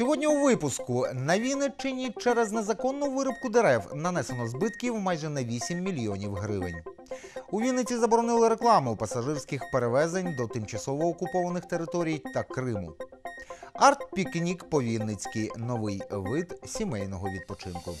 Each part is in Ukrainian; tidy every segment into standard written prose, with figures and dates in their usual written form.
Сьогодні у випуску. На Вінниччині через незаконну вирубку дерев нанесено збитків майже на 8 мільйонів гривень. У Вінниці заборонили рекламу пасажирських перевезень до тимчасово окупованих територій та Криму. Арт-пікнік по-вінницьки – новий вид сімейного відпочинку.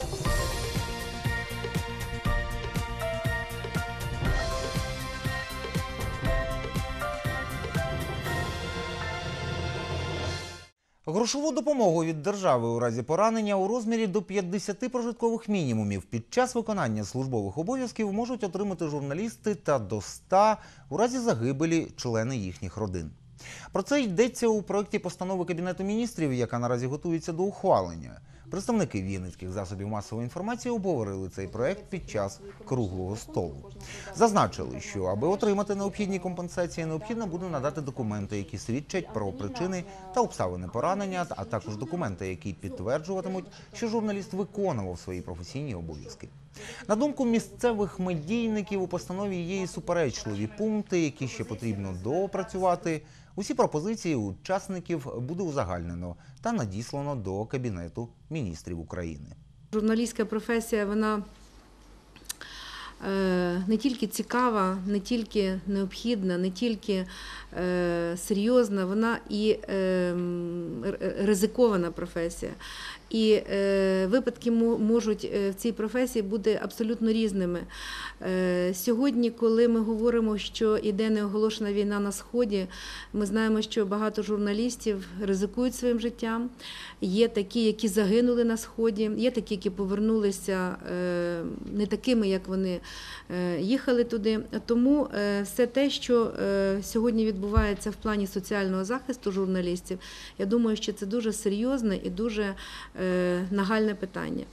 Грошову допомогу від держави у разі поранення у розмірі до 50 прожиткових мінімумів під час виконання службових обов'язків можуть отримати журналісти та до 100 у разі загибелі члени їхніх родин. Про це йдеться у проєкті постанови Кабінету міністрів, яка наразі готується до ухвалення. Представники вінницьких засобів масової інформації обговорили цей проєкт під час круглого столу. Зазначили, що аби отримати необхідні компенсації, необхідно буде надати документи, які свідчать про причини та обставини поранення, а також документи, які підтверджуватимуть, що журналіст виконував свої професійні обов'язки. На думку місцевих медійників, у постанові є і суперечливі пункти, які ще потрібно доопрацювати. Усі пропозиції учасників буде узагальнено та надіслано до Кабінету міністрів України. Журналістська професія, вона не тільки цікава, не тільки необхідна, не тільки серйозна, вона і ризикована професія. І випадки можуть в цій професії бути абсолютно різними. Сьогодні, коли ми говоримо, що йде неоголошена війна на Сході, ми знаємо, що багато журналістів ризикують своїм життям. Є такі, які загинули на Сході, є такі, які повернулися не такими, як вони їхали туди. Тому все те, що сьогодні відбувається в плані соціального захисту журналістів, я думаю, що це дуже серйозне і дуже нагальне питання.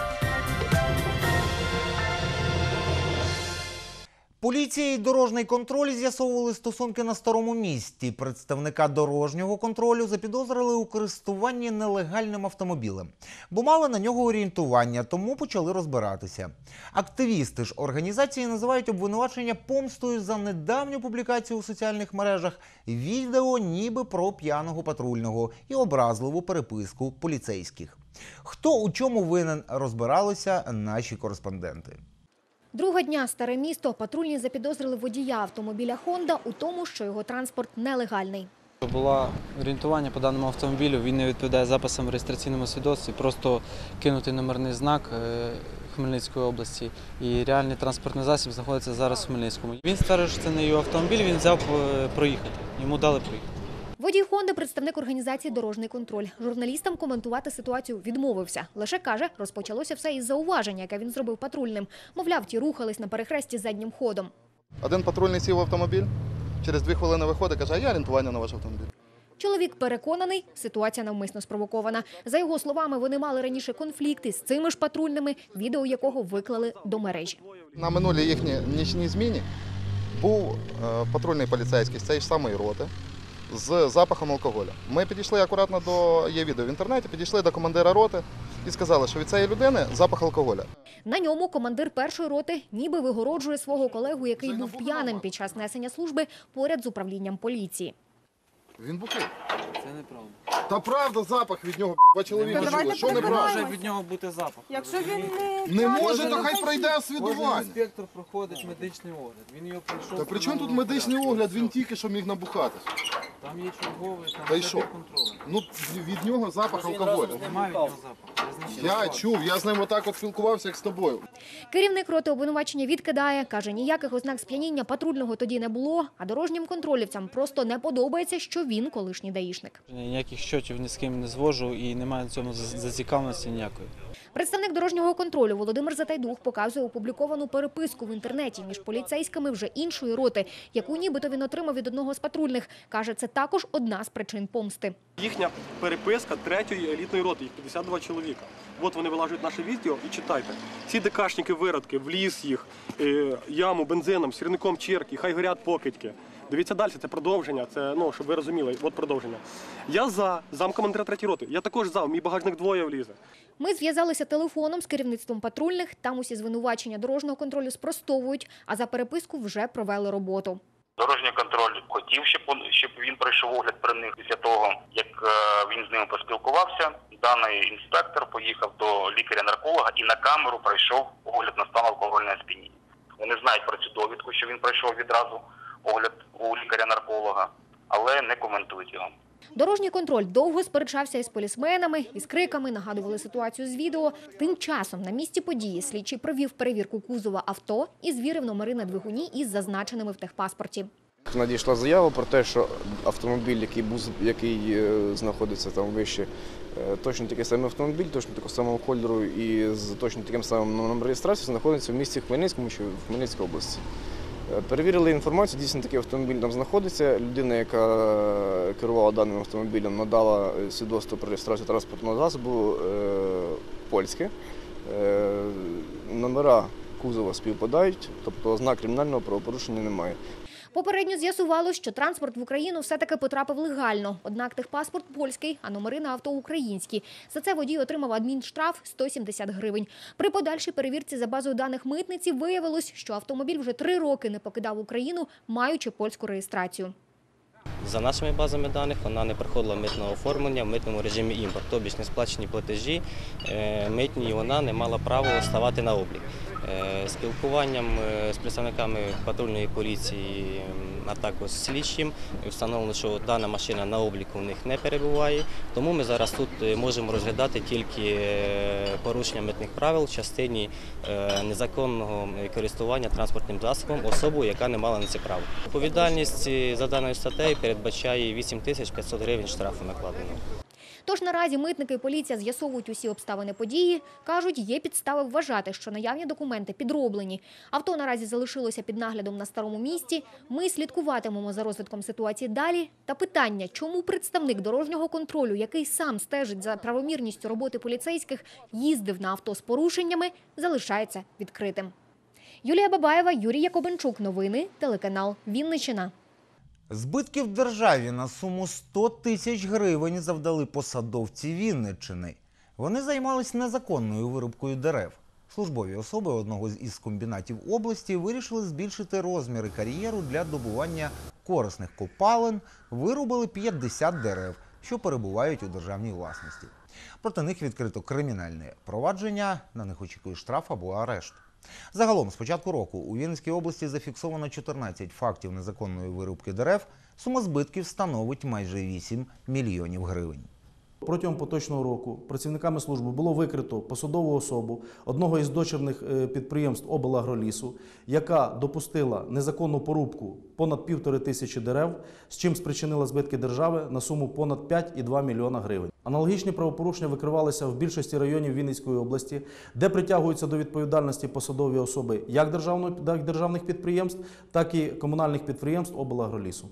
Поліція і дорожній контроль з'ясовували стосунки на Старому місті. Представника дорожнього контролю запідозрили у користуванні нелегальним автомобілем, бо мали на нього орієнтування, тому почали розбиратися. Активісти ж організації називають обвинувачення помстою за недавню публікацію у соціальних мережах відео ніби про п'яного патрульного і образливу переписку поліцейських. Хто у чому винен, розбиралися наші кореспонденти. Другого дня Старе місто патрульні запідозрили водія автомобіля «Хонда» у тому, що його транспорт нелегальний. Було орієнтування по даному автомобілю, він не відповідає записам в реєстраційному свідоцтві, просто кинутий номерний знак Хмельницької області і реальний транспортний засіб знаходиться зараз в Хмельницькому. Він стверджує, що це не його автомобіль, він взяв проїхати, йому дали проїхати. Водій «Хонди» – представник організації «Дорожній контроль». Журналістам коментувати ситуацію відмовився. Лише каже, розпочалося все із зауваження, яке він зробив патрульним. Мовляв, ті рухались на перехресті заднім ходом. Один патрульний сів в автомобіль, через 2 хвилини виходить, каже, а я орієнтування на ваш автомобіль. Чоловік переконаний, ситуація навмисно спровокована. За його словами, вони мали раніше конфлікти з цими ж патрульними, відео якого виклали до мережі. На минулій їхній нічній зміні був патрульний поліцейський з цієї ж самої роти з запахом алкоголю. Ми підійшли акуратно є відео в інтернеті, підійшли до командира роти і сказали, що від цієї людини запах алкоголю. На ньому командир першої роти ніби вигороджує свого колегу, який був п'яним під час несення служби поряд з управлінням поліції. Він бухий. Це неправда. Та правда, запах від нього, два чоловіка жили. Що неправда? Може від нього бути запах. Якщо він Не може, то хай пройде Кожен освідування. інспектор проходить медичний огляд. Він його пройшов. Та при чому тут медичний огляд? Він тільки що міг набухатися. Там є черговий, Та там й все що? під контролем. Ну, від нього запах алкоголю. Немає від нього запаху. Я чув, я з ним отак от спілкувався, як з тобою. Керівник роти обвинувачення відкидає. Каже, ніяких ознак сп'яніння патрульного тоді не було, а дорожнім контролівцям просто не подобається, що він колишній даїшник. Ніяких щотів ні з ким не звожу і немає в цьому зацікавленості ніякої. Представник дорожнього контролю Володимир Затайдух показує опубліковану переписку в інтернеті між поліцейськими вже іншої роти, яку нібито він отримав від одного з патрульних. Каже, це також одна з причин помсти. Їхня переписка 3-ї елітної роти, їх 52 чоловіка. От вони вилажують наше відео і читайте. Ці ДКшники виродки, в ліс їх, яму, бензином, сірником черки, хай горять покидьки. Дивіться далі, це продовження, це, щоб ви розуміли, от продовження. Я замкомандира 3-ї роти, я також в мій багажник 2 влізе. Ми зв'язалися телефоном з керівництвом патрульних, там усі звинувачення дорожнього контролю спростовують, а за переписку вже провели роботу. Дорожній контроль хотів, щоб він пройшов огляд при них. Після того, як він з ними поспілкувався, даний інспектор поїхав до лікаря-нарколога і на камеру пройшов огляд на стан алкогольного сп'яніння. Вони знають про цю довідку, що він пройшов відразу огляд у лікаря-нарколога, але не коментують його. Дорожній контроль довго сперечався із полісменами, із криками, нагадували ситуацію з відео. Тим часом на місці події слідчий провів перевірку кузова авто і звірив номери на двигуні із зазначеними в техпаспорті. Надійшла заява про те, що автомобіль, який знаходиться там вище, точно такий самий автомобіль, точно такого самого кольору і з точно таким самим номером реєстрації знаходиться в місті Хмельницькому чи в Хмельницькій області. Перевірили інформацію, дійсно такий автомобіль там знаходиться. Людина, яка керувала даним автомобілем, надала свідоцтво про реєстрацію транспортного засобу польське. Номера кузова співпадають, тобто ознак кримінального правопорушення немає. Попередньо з'ясувалось, що транспорт в Україну все-таки потрапив легально. Однак техпаспорт польський, а номери на авто українські. За це водій отримав адмінштраф 170 гривень. При подальшій перевірці за базою даних митниці виявилось, що автомобіль вже 3 роки не покидав Україну, маючи польську реєстрацію. За нашими базами даних, вона не проходила митного оформлення в митному режимі імпорт, тобто не сплачені платежі митні, і вона не мала права ставати на облік. Спілкуванням з представниками патрульної поліції, а також з слідчим, встановлено, що дана машина на обліку в них не перебуває, тому ми зараз тут можемо розглядати тільки порушення митних правил в частині незаконного користування транспортним засобом особою, яка не мала на це право. Відповідальність за даною статтею передбачає 8500 гривень штрафу накладено. Тож наразі митники і поліція з'ясовують усі обставини події. Кажуть, є підстави вважати, що наявні документи підроблені. Авто наразі залишилося під наглядом на старому місті. Ми слідкуватимемо за розвитком ситуації далі. Та питання, чому представник дорожнього контролю, який сам стежить за правомірністю роботи поліцейських, їздив на авто з порушеннями, залишається відкритим. Юлія Бабаєва, Юрій Якобенчук. Новини. Телеканал «Вінниччина». Збитків державі на суму 100 тисяч гривень завдали посадовці Вінниччини. Вони займались незаконною вирубкою дерев. Службові особи одного із комбінатів області вирішили збільшити розміри кар'єру для добування корисних копалин, вирубали 50 дерев, що перебувають у державній власності. Проти них відкрито кримінальне провадження, на них очікує штраф або арешт. Загалом, з початку року у Вінницькій області зафіксовано 14 фактів незаконної вирубки дерев. Сума збитків становить майже 8 мільйонів гривень. Протягом поточного року працівниками служби було викрито посадову особу одного із дочірних підприємств облагролісу, яка допустила незаконну порубку понад 1500 дерев, з чим спричинила збитки держави на суму понад 5,2 мільйона гривень. Аналогічні правопорушення викривалися в більшості районів Вінницької області, де притягуються до відповідальності посадові особи як державних підприємств, так і комунальних підприємств облагролісу.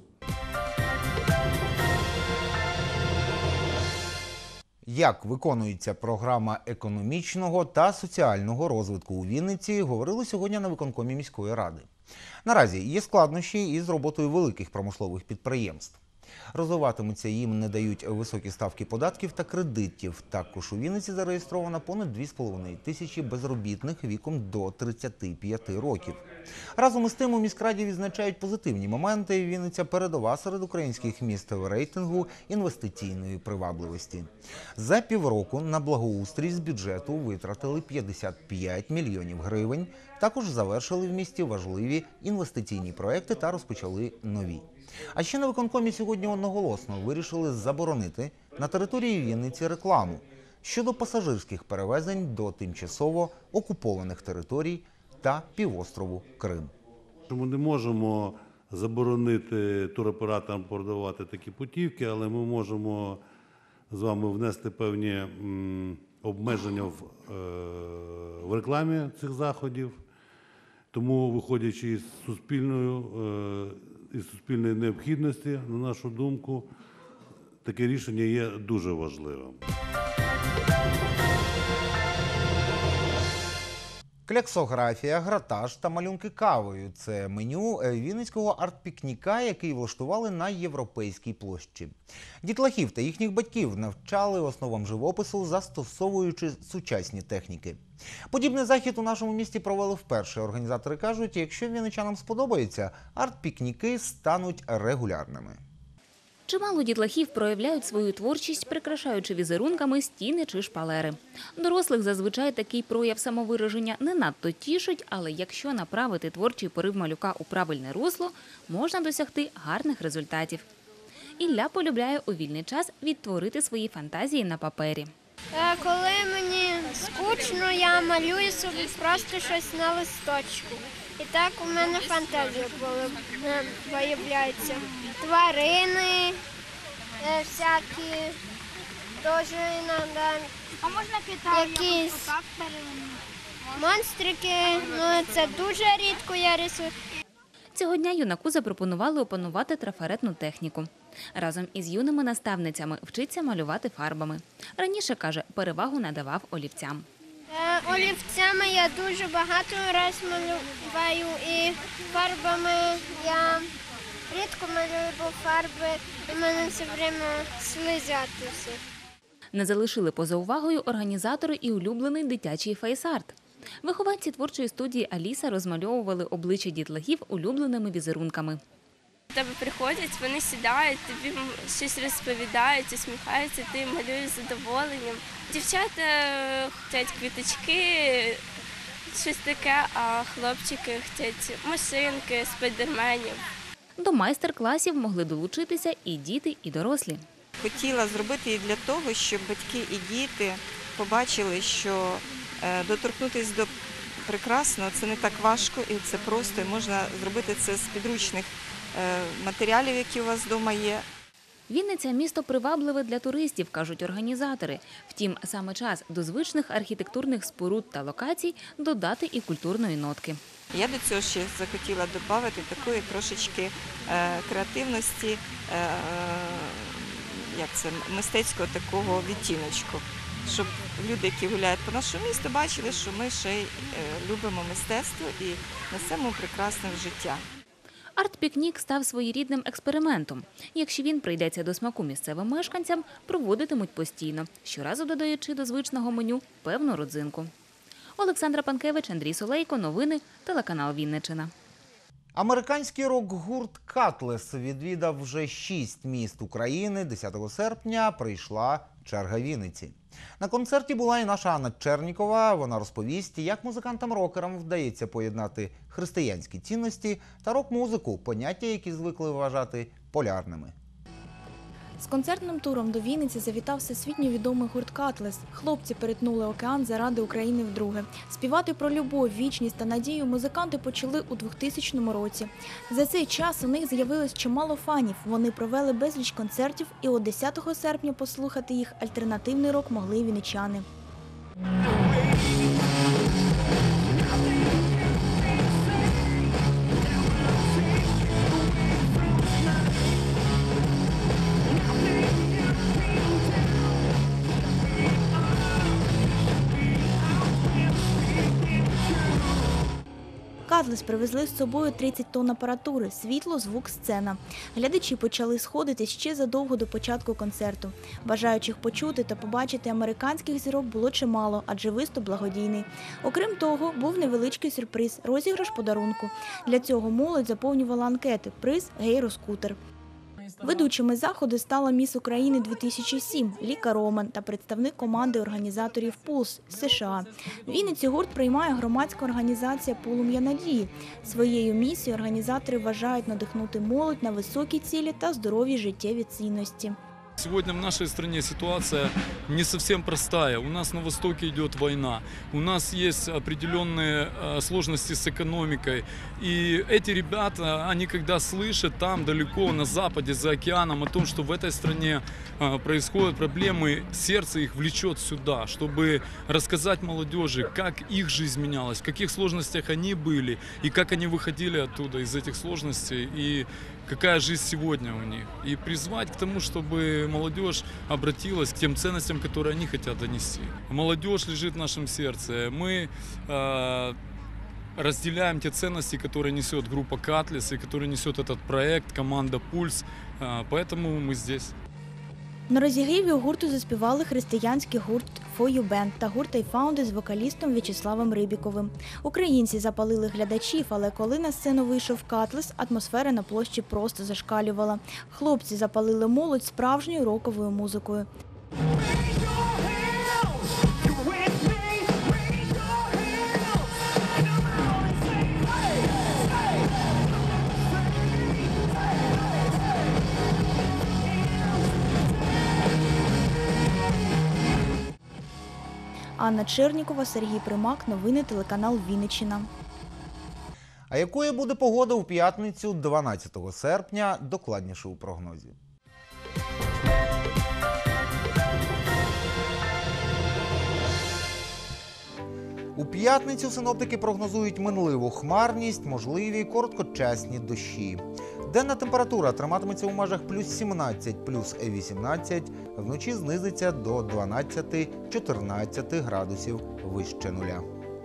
Як виконується програма економічного та соціального розвитку у Вінниці, говорили сьогодні на виконкомі міської ради. Наразі є складнощі із роботою великих промислових підприємств. Розвиватимуться їм не дають високі ставки податків та кредитів. Також у Вінниці зареєстровано понад 2,5 тисячі безробітних віком до 35 років. Разом із тим у міськраді відзначають позитивні моменти. Вінниця передова серед українських міст в рейтингу інвестиційної привабливості. За півроку на благоустрій з бюджету витратили 55 мільйонів гривень. Також завершили в місті важливі інвестиційні проекти та розпочали нові. А ще на виконкомі сьогодні одноголосно вирішили заборонити на території Вінниці рекламу щодо пасажирських перевезень до тимчасово окупованих територій та півострову Крим. Ми не можемо заборонити туроператорам продавати такі путівки, але ми можемо з вами внести певні обмеження в рекламі цих заходів. Тому, виходячи із суспільної необхідності, на нашу думку, таке рішення є дуже важливим. Кляксографія, гратаж та малюнки кавою – це меню вінницького арт-пікніка, який влаштували на Європейській площі. Дітлахів та їхніх батьків навчали основам живопису, застосовуючи сучасні техніки. Подібний захід у нашому місті провели вперше. Організатори кажуть, якщо вінничанам сподобається, арт-пікніки стануть регулярними. Чимало дітлахів проявляють свою творчість, прикрашаючи візерунками стіни чи шпалери. Дорослих зазвичай такий прояв самовираження не надто тішить, але якщо направити творчий порив малюка у правильне русло, можна досягти гарних результатів. Ілля полюбляє у вільний час відтворити свої фантазії на папері. Коли мені скучно, я малюю собі просто щось на листочку. І так у мене фантазія виявляється. Тварини всякі, теж іноді якісь монстрики, це дуже рідко я рисую. Цього дня юнаку запропонували опанувати трафаретну техніку. Разом із юними наставницями вчиться малювати фарбами. Раніше, каже, перевагу надавав олівцям. Олівцями я дуже багато разів малюваю і фарбами я рідко малюю, бо фарби у мене все время слизятися. Не залишили поза увагою організатори і улюблений дитячий фейс-арт. Вихованці творчої студії «Аліса» розмальовували обличчя дітлахів улюбленими візерунками. До тебе приходять, вони сідають, тобі щось розповідають, усміхаються, ти малюєш з задоволенням. Дівчата хочуть квіточки, щось таке, а хлопчики хочуть машинки, спайдерменів. До майстер-класів могли долучитися і діти, і дорослі. Хотіла зробити її для того, щоб батьки і діти побачили, що доторкнутися до прекрасного – це не так важко і це просто, і можна зробити це з підручних матеріалів, які у вас вдома є. Вінниця – місто привабливе для туристів, кажуть організатори. Втім, саме час до звичних архітектурних споруд та локацій додати і культурної нотки. Я до цього ще захотіла додати такої трошечки креативності, мистецького такого відтіночку, щоб люди, які гуляють по нашому місту, бачили, що ми ще й любимо мистецтво і несемо прекрасне в життя. Арт-пікнік став своєрідним експериментом. Якщо він прийдеться до смаку місцевим мешканцям, проводитимуть постійно, щоразу додаючи до звичного меню певну родзинку. Олександра Панкевич, Андрій Солейко. Новини. Телеканал Вінниччина. Американський рок-гурт «Катлес» відвідав вже 6 міст України. 10 серпня прийшла черга Вінниці. На концерті була і наша Анна Чернікова. Вона розповість, як музикантам-рокерам вдається поєднати християнські цінності та рок-музику, поняття, які звикли вважати полярними. З концертним туром до Вінниці завітав всесвітньо відомий гурт «Катлес». Хлопці перетнули океан заради України вдруге. Співати про любов, вічність та надію музиканти почали у 2000 році. За цей час у них з'явилось чимало фанів. Вони провели безліч концертів, і от 10 серпня послухати їх альтернативний рок могли й вінничани. «Катлес» привезли з собою 30 тонн апаратури, світло, звук, сцена. Глядачі почали сходитись ще задовго до початку концерту. Бажаючих почути та побачити американських зірок було чимало, адже виступ благодійний. Окрім того, був невеличкий сюрприз – розіграш подарунку. Для цього молодь заповнювала анкети – приз «Гейроскутер». Ведучими заходу стала міс України 2007 Ліка Роман та представник команди організаторів «Пулс» з США. В Вінниці гурт приймає громадська організація «Полум'я надії». Своєю місією організатори вважають надихнути молодь на високі цілі та здорові життєві цінності. Сегодня в нашей стране ситуация не совсем простая. У нас на Востоке идет война, у нас есть определенные сложности с экономикой. И эти ребята, они когда слышат там далеко на Западе, за океаном, о том, что в этой стране происходят проблемы, сердце их влечет сюда, чтобы рассказать молодежи, как их жизнь менялась, в каких сложностях они были и как они выходили оттуда, из этих сложностей. И какая жизнь сегодня у них. И призвать к тому, чтобы молодежь обратилась к тем ценностям, которые они хотят донести. Молодежь лежит в нашем сердце. Мы разделяем те ценности, которые несет группа «Катлис» и которые несет этот проект, команда «Пульс». Поэтому мы здесь. На розігріві у гурту заспівали християнський гурт «For You Band» та гурт «I Found It» з вокалістом В'ячеславом Рибіковим. Українці запалили глядачів, але коли на сцену вийшов Катлис, атмосфера на площі просто зашкалювала. Хлопці запалили молодь справжньою роковою музикою. Анна Чернікова, Сергій Примак. Новини телеканал Вінниччина. А якою буде погода у п'ятницю 12 серпня, докладніше у прогнозі. У п'ятницю синоптики прогнозують минливу хмарність, можливі короткочасні дощі. Денна температура триматиметься у межах плюс 17, плюс 18, вночі знизиться до 12-14 градусів вище нуля.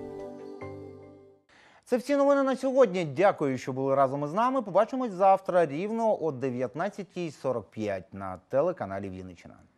Це всі новини на сьогодні. Дякую, що були разом із нами. Побачимось завтра рівно о 19:45 на телеканалі Вінниччина.